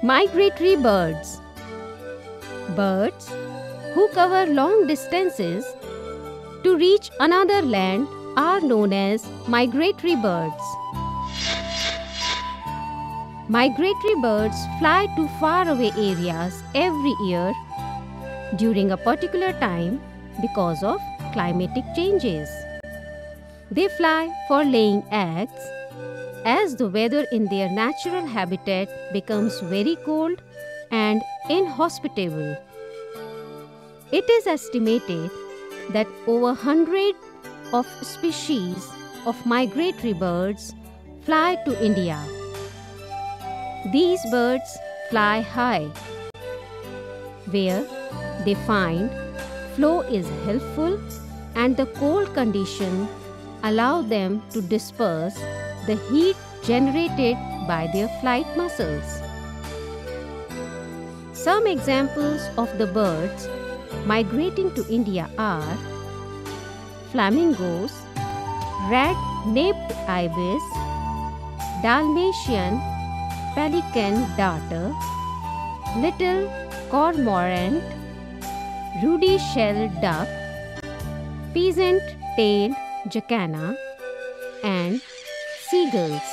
Migratory birds. Birds who cover long distances to reach another land are known as migratory birds. Migratory birds fly to faraway areas every year during a particular time because of climatic changes. They fly for laying eggs as the weather in their natural habitat becomes very cold and inhospitable. It is estimated that over 100 of species of migratory birds fly to India. These birds fly high, where they find flow is helpful and the cold condition allow them to disperse the heat generated by their flight muscles. Some examples of the birds migrating to India are flamingos, red-naped ibis, Dalmatian pelican darter, little cormorant, ruddy-shelled duck, peasant-tailed jacana, and seagulls.